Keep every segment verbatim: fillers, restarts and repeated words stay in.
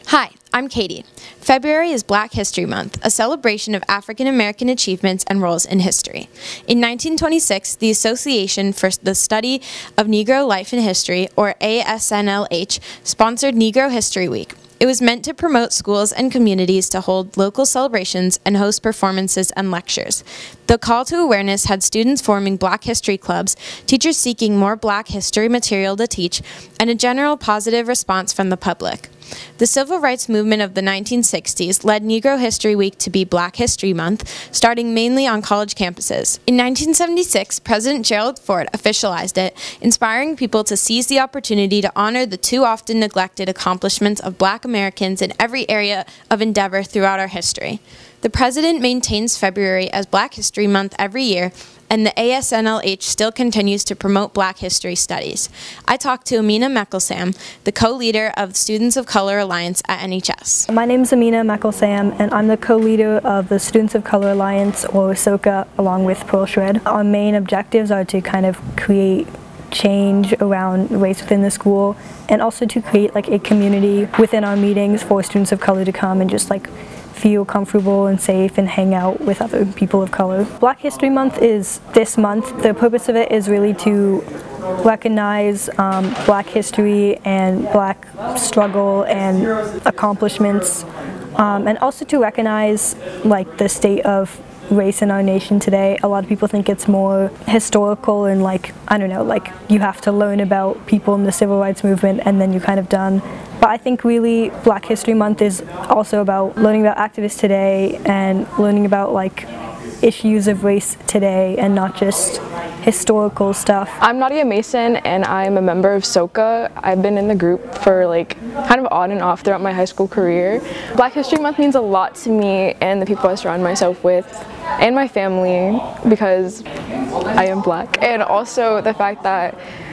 Hi, I'm Katie. February is Black History Month, a celebration of African American achievements and roles in history. In nineteen twenty-six, the Association for the Study of Negro Life and History, or A S N L H, sponsored Negro History Week. It was meant to promote schools and communities to hold local celebrations and host performances and lectures. The call to awareness had students forming Black history clubs, teachers seeking more Black history material to teach, and a general positive response from the public. The civil rights movement of the nineteen sixties led Negro History Week to be Black History Month, starting mainly on college campuses. In nineteen seventy-six, President Gerald Ford officialized it, inspiring people to seize the opportunity to honor the too often neglected accomplishments of Black Americans in every area of endeavor throughout our history. The President maintains February as Black History Month every year, and the A S N L H still continues to promote Black history studies. I talked to Amina Mekelsam, the co-leader of Students of Color Alliance at N H S. My name is Amina Mekelsam, and I'm the co-leader of the Students of Color Alliance, or SOCA, along with Pearl Shred. Our main objectives are to kind of create change around race within the school, and also to create like a community within our meetings for students of color to come and just like feel comfortable and safe and hang out with other people of color. Black History Month is this month. The purpose of it is really to recognize um, Black history and Black struggle and accomplishments, um, and also to recognize like the state of race in our nation today. A lot of people think it's more historical and like, I don't know, like you have to learn about people in the civil rights movement and then you're kind of done. But I think really Black History Month is also about learning about activists today and learning about like issues of race today and not just historical stuff. I'm Nadia Mason and I'm a member of SOCA. I've been in the group for like kind of on and off throughout my high school career. Black History Month means a lot to me and the people I surround myself with and my family because I am Black, and also the fact that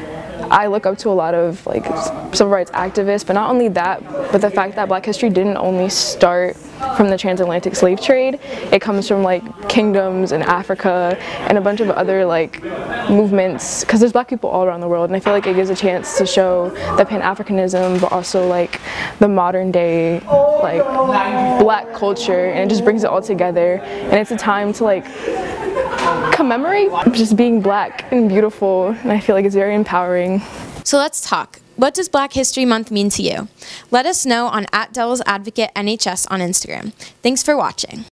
I look up to a lot of like civil rights activists, but not only that, but the fact that Black history didn't only start from the transatlantic slave trade. It comes from like kingdoms in Africa and a bunch of other like movements, because there's Black people all around the world, and I feel like it gives a chance to show the Pan-Africanism, but also like the modern day like Black culture, and it just brings it all together. And it's a time to like commemorate just being Black and beautiful, and I feel like it's very empowering. So let's talk. What does Black History Month mean to you? Let us know on at Devil's Advocate N H S on Instagram. Thanks for watching.